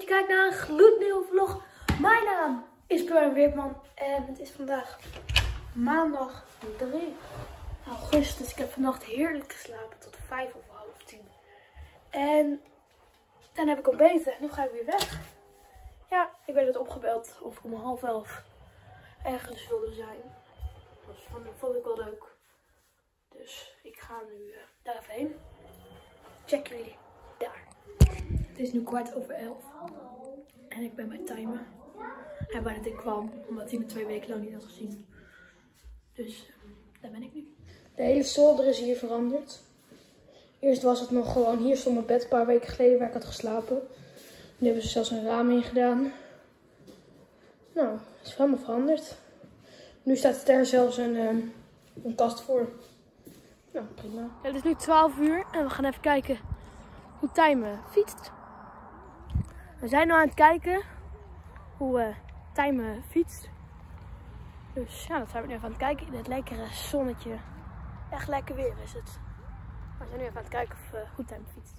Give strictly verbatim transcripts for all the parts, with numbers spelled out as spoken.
je kijkt naar een gloednieuwe vlog. Mijn naam is Björn Weertman en het is vandaag maandag drie augustus. Ik heb vannacht heerlijk geslapen tot vijf of half tien. En dan heb ik ontbeten. Nu ga ik weer weg. Ja, ik werd het opgebeld of ik om half elf ergens wilde zijn. Dat vond ik wel leuk. Dus ik ga nu uh, daar even heen. Check jullie daar. Het is nu kwart over elf. En ik ben bij Timer. Hij wou dat ik kwam, omdat hij me twee weken lang niet had gezien. Dus uh, daar ben ik nu. De hele zolder is hier veranderd. Eerst was het nog gewoon, hier stond mijn bed een paar weken geleden waar ik had geslapen. Nu hebben ze zelfs een raam in gedaan. Nou, het is helemaal veranderd. Nu staat er zelfs een, um, een kast voor. Nou, prima. Ja, het is nu twaalf uur en we gaan even kijken hoe Timer fietst. We zijn nu aan het kijken hoe uh, Timer fietst. Dus ja, dat zijn we nu even aan het kijken in het lekkere zonnetje. Echt lekker weer is het. We zijn nu even aan het kijken of, uh, hoe Timer fietst.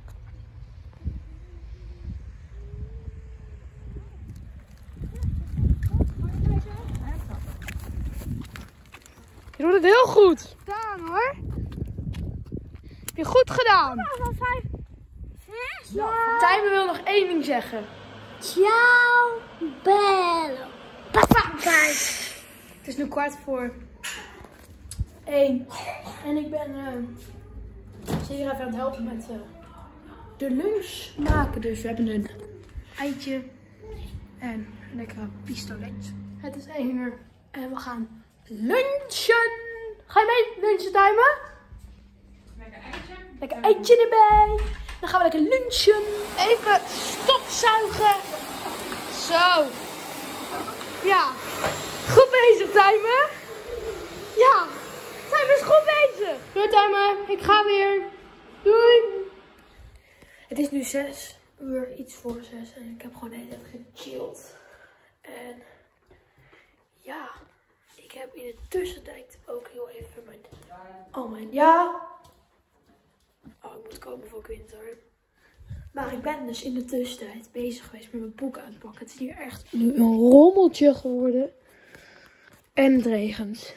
Je doet het heel goed. Gedaan hoor. Heb je goed gedaan. Van vijf, zes. Ja. Timer wil nog één ding zeggen. Ciao, bello. Papa. Kijk. Het is nu kwart voor één. En ik ben uh, zeer even aan het helpen met uh, de lunch maken. Dus we hebben een eitje en een lekkere pistolet. Het is één uur en we gaan lunchen. Ga je mee lunchen, Timer? Lekker eitje. Lekker eitje erbij. Dan gaan we lekker lunchen. Even stofzuigen. Zo. Ja. Goed bezig, Timer. Ja. Timer is goed bezig. Doei, Timer. Ik ga weer. Doei. Het is nu zes uur, iets voor zes. En ik heb gewoon de hele tijd gechilled. En ja. Ik heb in de tussentijd ook heel even mijn... Oh mijn... Ja. Oh, ik moet komen voor winter. Maar ik ben dus in de tussentijd bezig geweest met mijn boeken aan het pakken. Het is hier echt nu een rommeltje geworden. En het regent.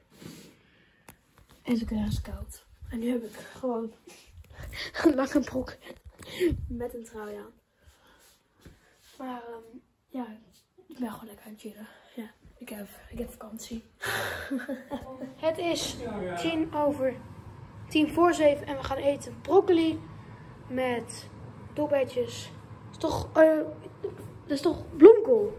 En ze krijgen het koud. En nu heb ik gewoon een lange broek met een trui aan. Maar um, ja, ik ben gewoon lekker aan het chillen. Ja, ik heb, ik heb vakantie. Het is tien over tien voor zeven en we gaan eten broccoli met doelbetjes. Dat is toch, uh, dat is toch bloemkool?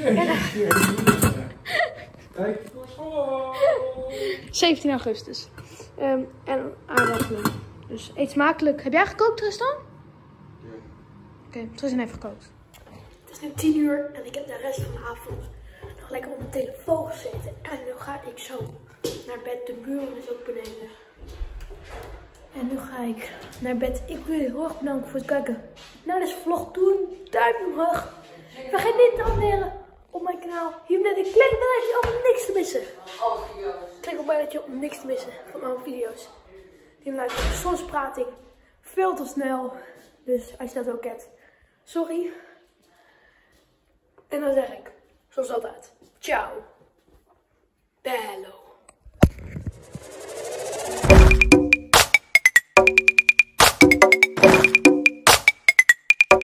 zeventien augustus. Um, en aardappelen. Dus eet smakelijk. Heb jij gekookt, Tristan? Ja. Oké, okay, Tristan heeft gekookt. Het is nu tien uur en ik heb de rest van de avond nog lekker op mijn telefoon gezeten. En nu ga ik zo naar bed. De buren is ook beneden. En nu ga ik naar bed. Ik wil je heel erg bedanken voor het kijken naar deze vlog. Doe een duimpje omhoog. Vergeet niet te abonneren op mijn kanaal. Hier beneden klik op belletje om niks te missen. Klik op belletje om niks te missen van mijn video's. Die luisteren. Soms praat ik veel te snel. Dus als je dat ook hebt, sorry. En dan zeg ik, zoals altijd, ciao. Bello.